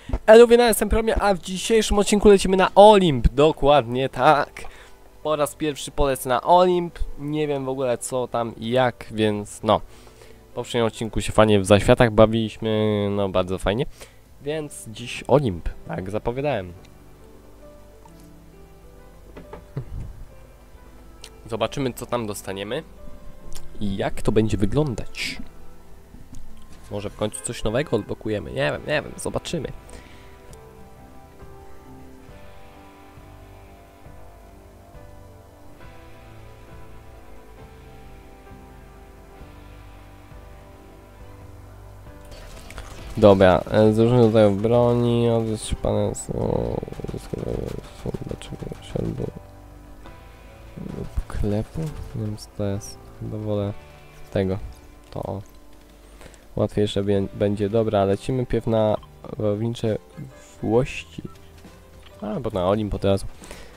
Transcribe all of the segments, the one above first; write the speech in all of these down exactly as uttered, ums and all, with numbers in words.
Eluwiena, jestem Promie, a w dzisiejszym odcinku lecimy na Olimp. Dokładnie tak. Po raz pierwszy polecę na Olimp. Nie wiem w ogóle co tam i jak, więc no. W poprzednim odcinku się fajnie w zaświatach bawiliśmy, no bardzo fajnie. Więc dziś Olimp, jak zapowiadałem. Zobaczymy co tam dostaniemy i jak to będzie wyglądać. Może w końcu coś nowego odblokujemy, nie wiem, nie wiem, zobaczymy. Dobra, z różnych rodzajów broni, odzyskane są albo klepu? Nie wiem co to jest, chyba wolę tego, to łatwiejsze będzie. Dobra, lecimy pierw na wojownicze włości, albo na Olimp od razu.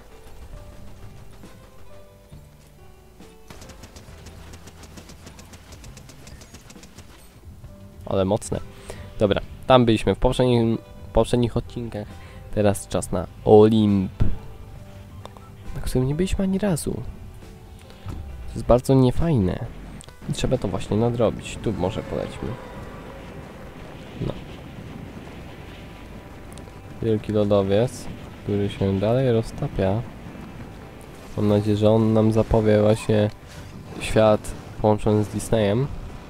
Ale mocne. Dobra, tam byliśmy w poprzednich, poprzednich odcinkach. Teraz czas na Olimp, na którym nie byliśmy ani razu. To jest bardzo niefajne. I trzeba to właśnie nadrobić. Tu może polećmy. No. Wielki lodowiec, który się dalej roztapia. Mam nadzieję, że on nam zapowie właśnie świat połączony z Disneyem.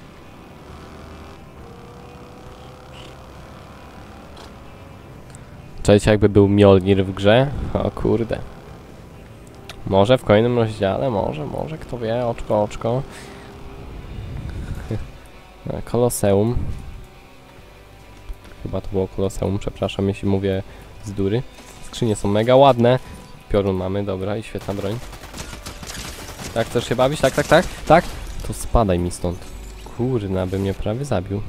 Cześć, jakby był Mjolnir w grze. O kurde. Może w kolejnym rozdziale, może, może, kto wie, oczko, oczko. Koloseum. Chyba to było Koloseum, przepraszam, jeśli mówię bzdury. Skrzynie są mega ładne. Piorun mamy, dobra, i świetna broń. Tak, chcesz się bawić? Tak, tak, tak, tak? To spadaj mi stąd. Kurna, by mnie prawie zabił.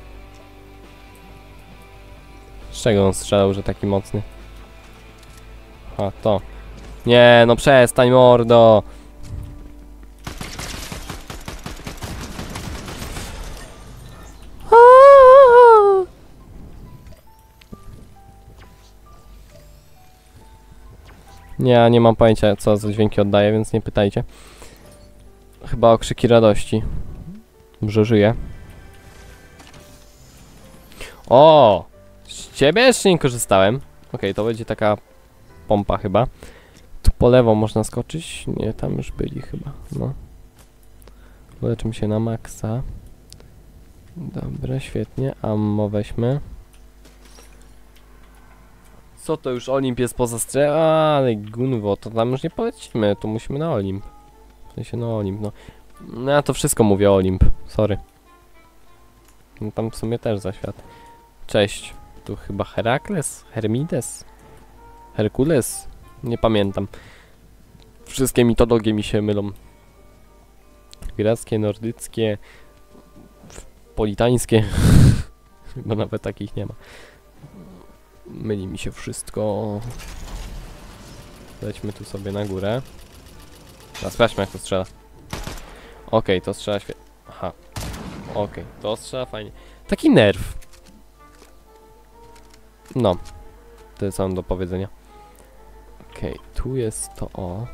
Z czego on strzelał, że taki mocny? A, to. Nie, no przestań, mordo! Nie, ja nie mam pojęcia co za dźwięki oddaje, więc nie pytajcie. Chyba okrzyki radości. Że żyje. O! Z ciebie jeszcze nie korzystałem. Okej, okay, to będzie taka pompa chyba. Tu po lewo można skoczyć. Nie, tam już byli chyba. No. Leczymy się na maksa. Dobra, świetnie. Ammo weźmy. Co to już Olimp jest poza strefą? Ale gunwo, to tam już nie polecimy. Tu musimy na Olimp. W sensie no Olimp, no. No ja to wszystko mówię Olimp. Sorry. No tam w sumie też za świat. Cześć. Tu chyba Herakles? Hermides? Herkules? Nie pamiętam. Wszystkie mitologie mi się mylą. Greckie, nordyckie, politańskie. Chyba nawet takich nie ma. Myli mi się wszystko. Lećmy tu sobie na górę. A sprawdźmy jak to strzela. Okej, okay, to strzela świetnie. Aha. Okej, okay, to strzela fajnie. Taki nerw. No. To jest co mam do powiedzenia. Okej, okay, tu jest to o.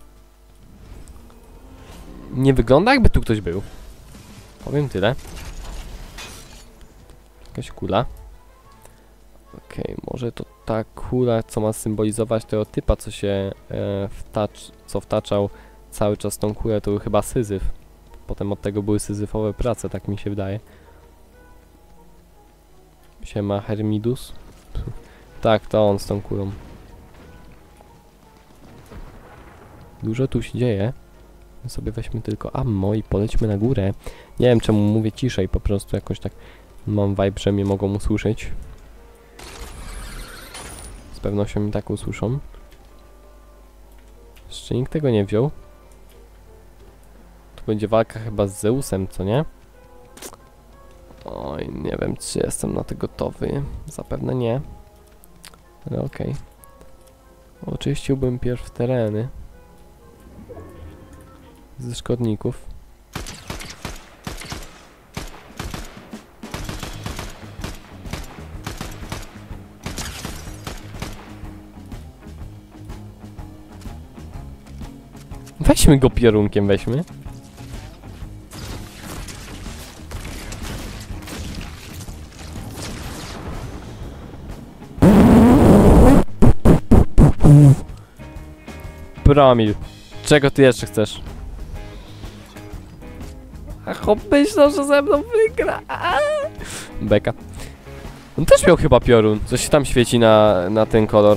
Nie wygląda jakby tu ktoś był. Powiem tyle. Jakaś kula. Okej, okay, może to ta kula, co ma symbolizować tego typa, co się e, wtacz, co wtaczał cały czas tą kulę, to był chyba Syzyf. Potem od tego były syzyfowe prace, tak mi się wydaje. Siema Hermidus. Tak, to on z tą kulą. Dużo tu się dzieje. My sobie weźmy tylko ammo i polećmy na górę. Nie wiem czemu mówię ciszej, po prostu jakoś tak mam vibe, że mnie mogą usłyszeć. Z pewnością mi tak usłyszą. Jeszcze nikt tego nie wziął. Tu będzie walka chyba z Zeusem, co nie? Oj, nie wiem czy jestem na to gotowy. Zapewne nie. Ale okej. Okay. Oczyściłbym pierw tereny ze szkodników. Weźmy go piorunkiem, weźmy. Promil. Czego ty jeszcze chcesz? A chłop myślał, że ze mną wygra. Beka. On też miał chyba piorun. Coś się tam świeci na, na ten kolor.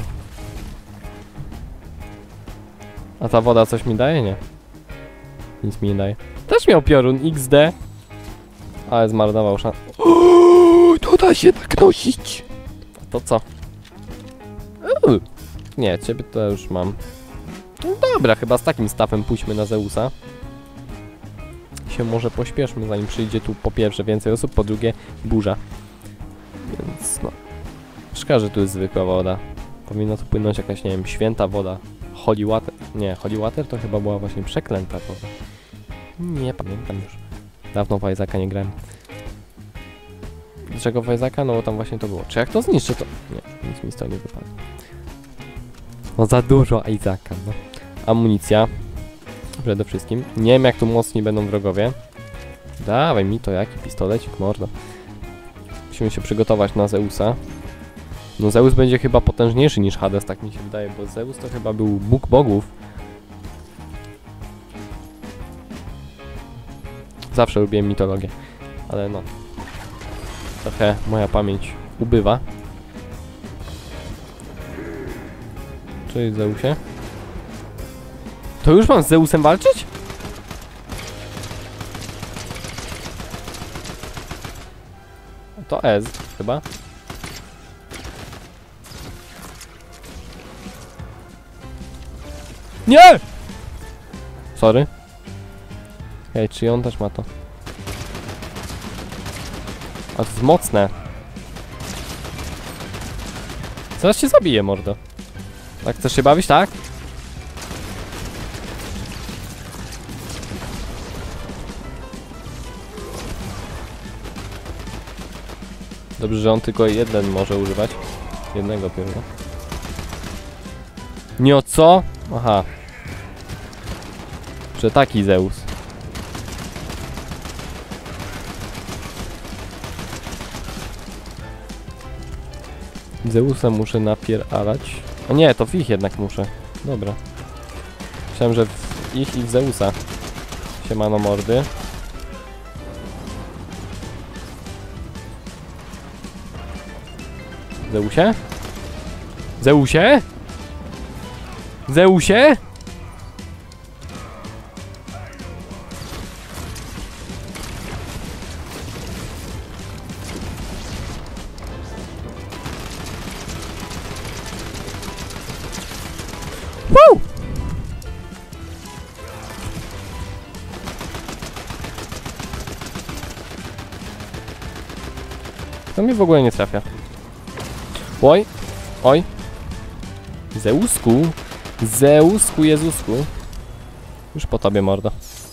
A ta woda coś mi daje? Nie. Nic mi nie daje. Też miał piorun X D. Ale zmarnował szansę. To da się tak nosić. A to co? Uuu. Nie, ciebie to już mam. No dobra, chyba z takim stafem pójdźmy na Zeusa. Się może pośpieszmy, zanim przyjdzie tu po pierwsze więcej osób, po drugie burza. Więc no. Szkoda, że tu jest zwykła woda. Powinno tu płynąć jakaś, nie wiem, święta woda. Holy water. Nie, holy water to chyba była właśnie przeklęta woda. Nie pamiętam już. Dawno w Isaaca nie grałem. Dlaczego w Isaaca? No bo tam właśnie to było. Czy jak to zniszczy to... Nie, nic mi z tego nie wypadło. No za dużo Isaaca, no. Amunicja. Przede wszystkim. Nie wiem jak tu mocni będą wrogowie. Dawaj mi to, jaki pistolecik, mordo. Musimy się przygotować na Zeusa. No Zeus będzie chyba potężniejszy niż Hades, tak mi się wydaje, bo Zeus to chyba był bóg bogów. Zawsze lubiłem mitologię, ale no. Trochę moja pamięć ubywa. Cześć Zeusie. To już mam z Zeusem walczyć? To Ez chyba. Nie! Sorry. Hej, czy on też ma to? A to jest mocne. Zaraz cię zabiję, mordo. Tak, chcesz się bawić, tak? Dobrze, że on tylko jeden może używać. Jednego piórna. Nie o co? Aha. Że taki Zeus. Zeusa muszę napieralać. A nie, to w ich jednak muszę. Dobra. Myślałem, że w ich i w Zeusa. Siemano mordy. Zeusie? Zeusie? Zeusie? Woo! To mi w ogóle nie trafia. Oj, oj. Zeusku. Zeusku, Jezusku. Już po tobie, mordo.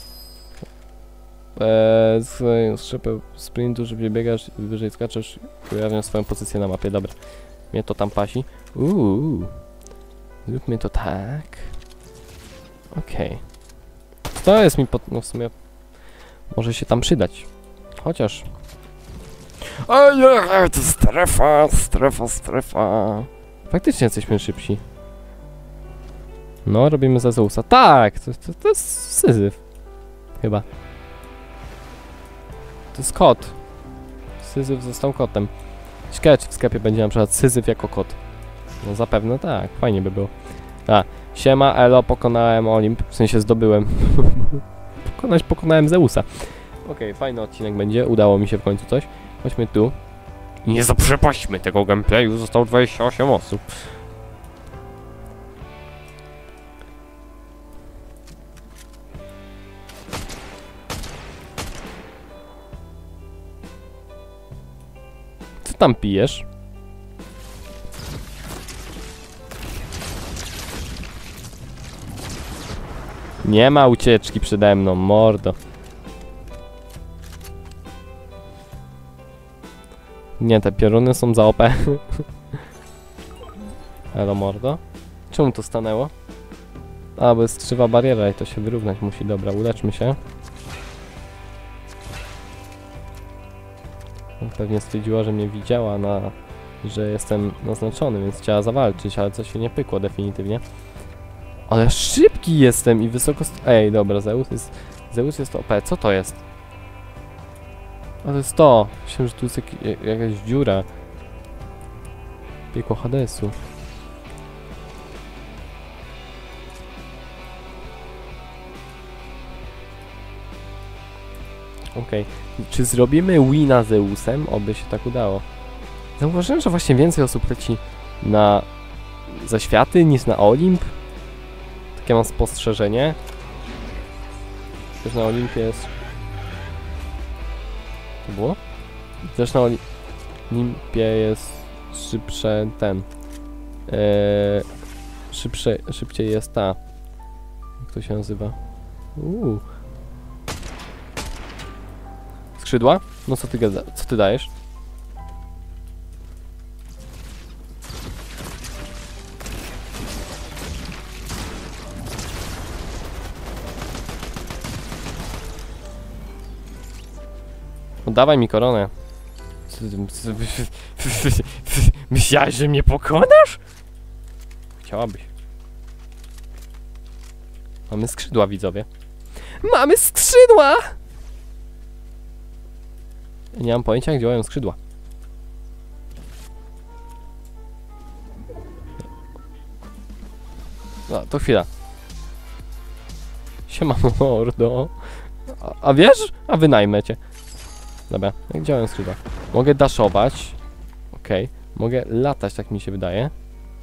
Eee, z, z szybem sprintu, żeby biegasz, wyżej skaczesz, ujawniasz swoją pozycję na mapie. Dobra. Mnie to tam pasi. Uuu. Zróbmy to tak. Okej. Okay. To jest mi pod... No w sumie... Może się tam przydać. Chociaż... Ojej, to strefa, strefa, strefa. Faktycznie jesteśmy szybsi. No, robimy za Zeusa. Tak! To, to, to jest Syzyf. Chyba. To jest kot. Syzyf został kotem. Ciekawe, czy w sklepie będzie na przykład Syzyf jako kot. No zapewne tak, fajnie by było. A, siema, elo, pokonałem Olimp. W sensie zdobyłem. Pokonać, pokonałem Zeusa. Okej, okay, fajny odcinek będzie. Udało mi się w końcu coś. Chodźmy tu. I nie zaprzepaśćmy tego gameplayu. Zostało dwadzieścia osiem osób. Co tam pijesz? Nie ma ucieczki przede mną, mordo. Nie, te pioruny są za O P. Elo, mordo. Czemu to stanęło? A, bo jest krzywa bariera i to się wyrównać musi. Dobra, uleczmy się. Pewnie stwierdziła, że mnie widziała, na, że jestem naznaczony, więc chciała zawalczyć, ale coś się nie pykło definitywnie. Ale szybki jestem i wysoko... Ej, dobra, Zeus jest... Zeus jest O P. Co to jest? A to jest to. Myślałem, że tu jest jak, jakaś dziura. Piekło Hadesu. Okej. Okay. Czy zrobimy wina Zeusem? Oby się tak udało. Zauważyłem, że właśnie więcej osób leci na zaświaty niż na Olimp. Takie mam spostrzeżenie. Też na Olimpie jest... To było? Też na Olimpie jest szybsze ten... Eee, szybsze, szybciej jest ta... Jak to się nazywa? Uuu. Skrzydła? No co ty gada, co ty dajesz? Oddawaj mi koronę. Myślałeś, że mnie pokonasz? Chciałabyś. Mamy skrzydła, widzowie. Mamy skrzydła! Nie mam pojęcia, jak działają skrzydła. No, to chwila. Siema mordo. A, a wiesz? A wynajmę cię. Dobra, jak działają skrzydła? Mogę daszować. Okej. Okay. Mogę latać, tak mi się wydaje.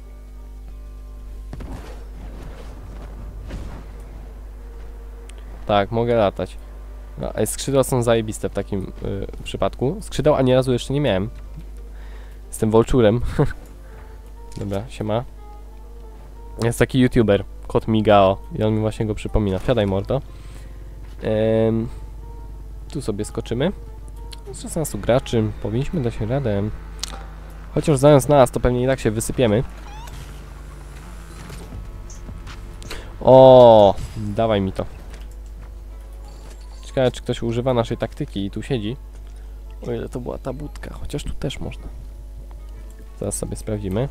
Tak, mogę latać. No, a skrzydła są zajebiste w takim y, przypadku. Skrzydeł ani razu jeszcze nie miałem. Jestem wolczurem. Dobra, siema. Jest taki youtuber, kot Migao. I on mi właśnie go przypomina. Wsiadaj, mordo. Ehm, tu sobie skoczymy. Z szesnastu graczy. Powinniśmy dać radę. Chociaż znając nas, to pewnie i tak się wysypiemy. O, dawaj mi to. Ciekawe, czy ktoś używa naszej taktyki i tu siedzi. O ile to była ta budka, chociaż tu też można. Zaraz sobie sprawdzimy.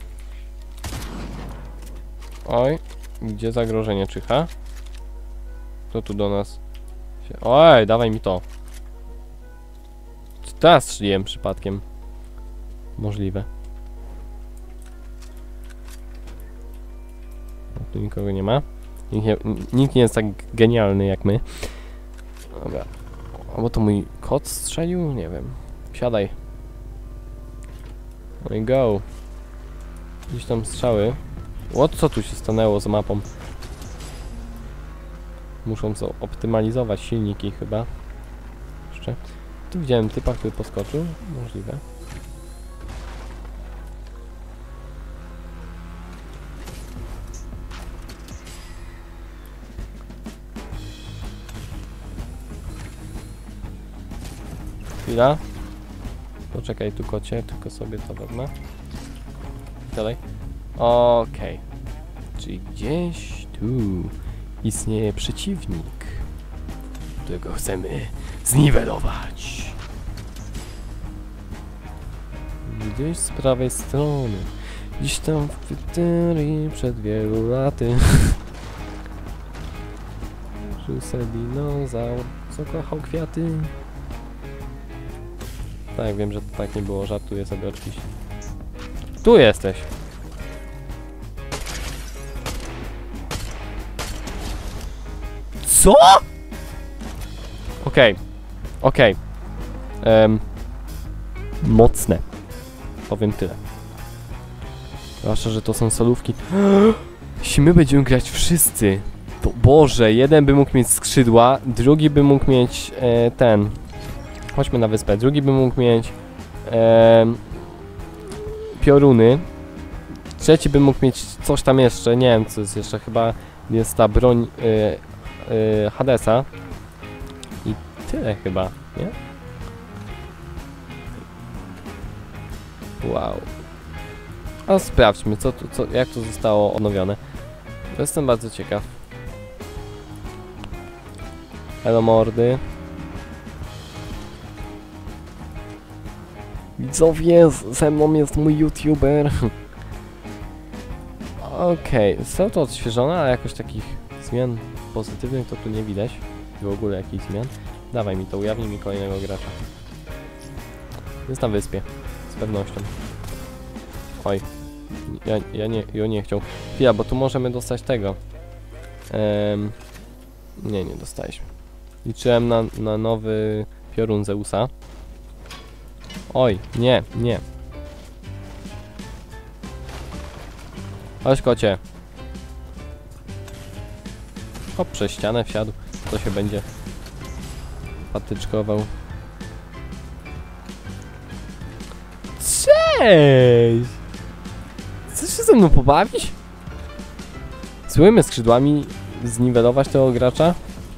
Oj, gdzie zagrożenie czyha? Kto tu do nas się... Oj, dawaj mi to. Czy teraz strzeliłem przypadkiem? Możliwe. No, tu nikogo nie ma. Nikt nie, nikt nie jest tak genialny jak my. Dobra. Albo to mój kot strzelił? Nie wiem. Siadaj. No i go. Gdzieś tam strzały. O, co tu się stanęło z mapą? Muszą optymalizować silniki chyba. Jeszcze. Tu widziałem typa, który poskoczył. Możliwe. Chwila. Poczekaj tu, kocie, tylko sobie to wezmę. Dalej. Okej. Okay. Czyli gdzieś tu istnieje przeciwnik, którego chcemy zniwelować. Gdzieś z prawej strony. Gdzieś tam w Twitterii przed wielu laty. Żył se dinozaur, co kochał kwiaty. Tak, wiem, że to tak nie było, żartuję sobie oczywiście. Tu jesteś! Co?! Okej. Okay. Okej. Okay. Um, mocne. Powiem tyle. Zwłaszcza, że to są solówki. Jeśli my będziemy grać wszyscy, to Boże, jeden by mógł mieć skrzydła, drugi by mógł mieć e, ten... Chodźmy na wyspę. Drugi by mógł mieć e, pioruny. Trzeci by mógł mieć coś tam jeszcze. Nie wiem, co jest jeszcze. Chyba jest ta broń e, e, Hadesa. I tyle chyba, nie? Wow. A sprawdźmy, co tu, co, jak to zostało odnowione. To jestem bardzo ciekaw. Hello mordy. Widzowie, ze mną jest mój youtuber. Okej, okay. Są to odświeżone, a jakoś takich zmian pozytywnych to tu nie widać. W ogóle jakichś zmian. Dawaj mi to, ujawnij mi kolejnego gracza. Jest na wyspie, z pewnością. Oj, ja, ja nie, ja nie chciał. Chwila, bo tu możemy dostać tego. Ehm, nie, nie dostaliśmy. Liczyłem na, na nowy piorun Zeusa. Oj, nie, nie. Chodź, kocie. Hop, przez ścianę wsiadł. To się będzie patyczkował. Cześć! Chcesz się ze mną pobawić? Złymi skrzydłami zniwelować tego gracza?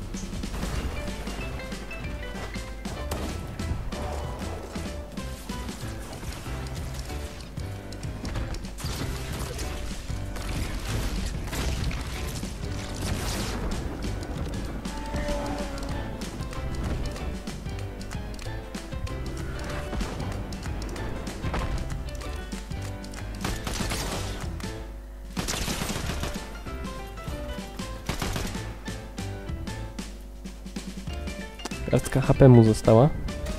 Kartka H P mu została.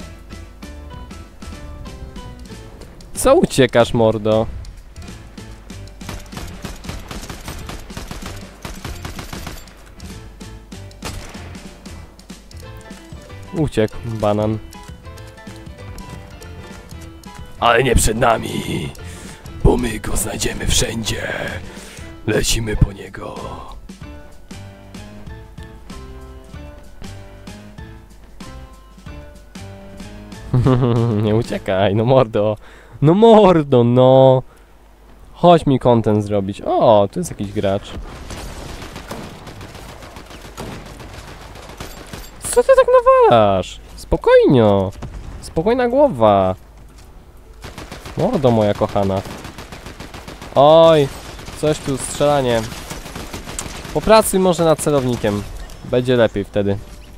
Co uciekasz, mordo? Uciekł, banan. Ale nie przed nami, bo my go znajdziemy wszędzie. Lecimy po niego. Nie uciekaj, no mordo. No mordo, no. Chodź mi content zrobić. O, tu jest jakiś gracz. Co ty tak nawalasz? Spokojnie. Spokojna głowa. Mordo moja kochana. Oj, coś tu, strzelanie. Popracuj może nad celownikiem. Będzie lepiej wtedy.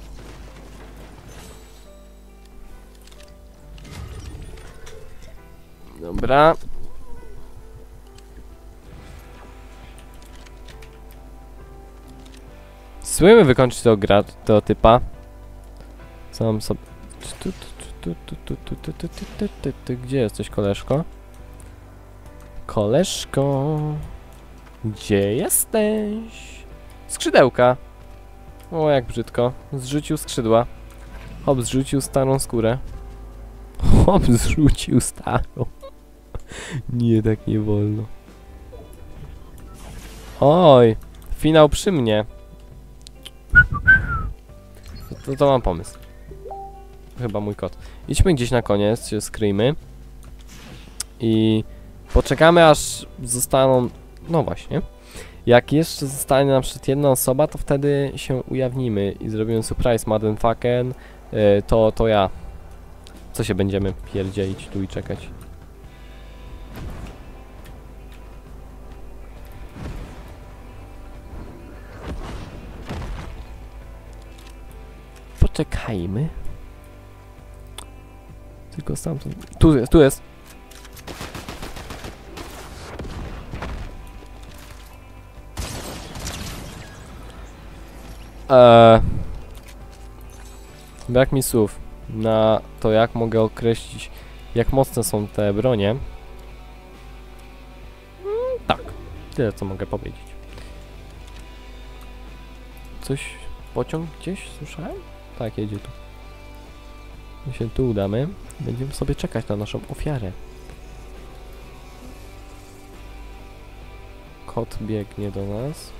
Dobra. Spróbujmy wykończyć tego gra, tego typa. Sam sobie... Gdzie jesteś, koleżko? Koleżko... Gdzie jesteś? Skrzydełka. O, jak brzydko. Zrzucił skrzydła. Hop, zrzucił starą skórę. Hop, zrzucił starą. Nie, tak nie wolno. Oj, finał przy mnie. To, to mam pomysł. Chyba mój kot. Idźmy gdzieś na koniec, się skryjmy. I poczekamy, aż zostaną... No właśnie. Jak jeszcze zostanie na przykład jedna osoba, to wtedy się ujawnimy i zrobimy surprise motherfucken. Yy, to, to ja. Co się będziemy pierdzielić tu i czekać? Poczekajmy. Tylko stamtąd... Tu jest, tu jest! Eee... Brak mi słów na to, jak mogę określić, jak mocne są te bronie. Mm, tak, tyle co mogę powiedzieć. Coś... Pociąg gdzieś słyszałem? Tak, jedzie tu. My się tu udamy. Będziemy sobie czekać na naszą ofiarę. Kot biegnie do nas.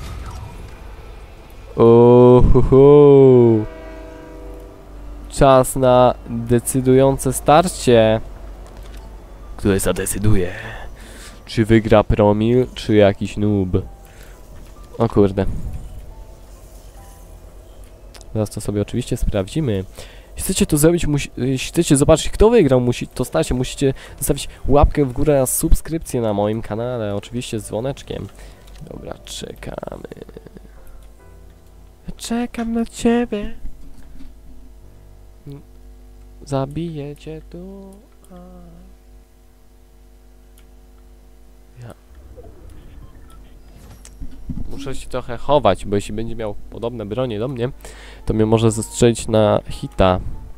Uhuhu. Czas na decydujące starcie. Które zadecyduje, Czy wygra promil, czy jakiś noob? O kurde. Zaraz to sobie oczywiście sprawdzimy. Jeśli chcecie to zrobić, musi, jeśli chcecie zobaczyć, kto wygrał, musi, to stacie, musicie zostawić łapkę w górę oraz subskrypcję na moim kanale, oczywiście z dzwoneczkiem. Dobra, czekamy. Czekam na ciebie. zabiję cię tu. A. Ja. Muszę się trochę chować, bo jeśli będzie miał podobne bronie do mnie, to mnie może zastrzelić na hita.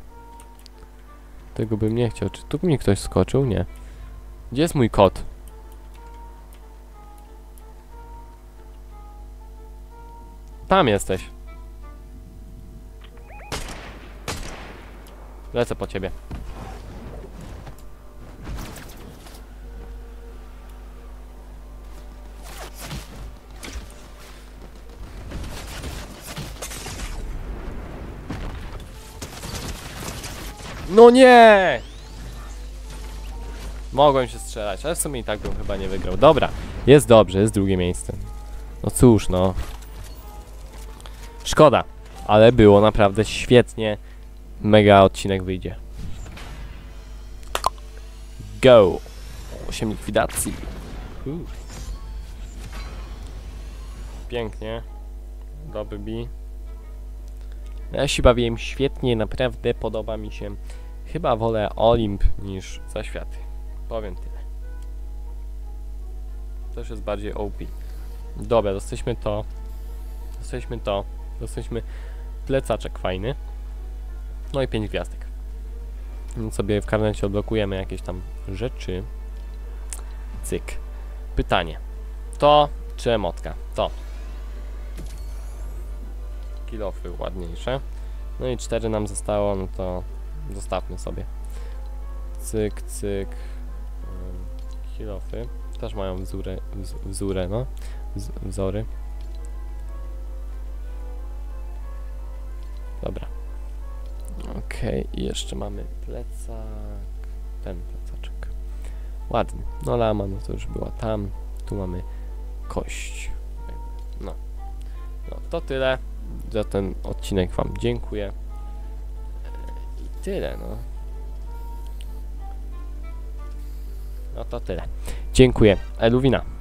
Tego bym nie chciał. Czy tu mi ktoś skoczył? Nie. Gdzie jest mój kot? Tam jesteś. Lecę po ciebie. No nie! Mogłem się strzelać, ale w sumie i tak bym chyba nie wygrał. Dobra, jest dobrze, jest drugie miejsce. No cóż, no. Szkoda, ale było naprawdę świetnie. Mega odcinek wyjdzie. Go! osiem likwidacji. Uh. Pięknie. Dobry B. Ja się bawiłem świetnie, naprawdę podoba mi się. Chyba wolę Olimp niż Zaświaty. Powiem tyle. Też jest bardziej O P. Dobra, dostaliśmy to. Dostaliśmy to. Dostaliśmy plecaczek fajny. No i pięć gwiazdek. Więc sobie w karnecie odblokujemy jakieś tam rzeczy. Cyk. Pytanie. To czy emotka? To. Kilofy ładniejsze. No i cztery nam zostało, no to zostawmy sobie. Cyk, cyk. Kilofy. Też mają wzórę, wz, wzórę, no. Wz, wzory. Dobra. Okej, okay. I jeszcze mamy plecak. Ten plecaczek. Ładny. No lama, no to już była tam. Tu mamy kość. No. No to tyle. Za ten odcinek wam dziękuję. I tyle, no. No to tyle. Dziękuję. Eluwina.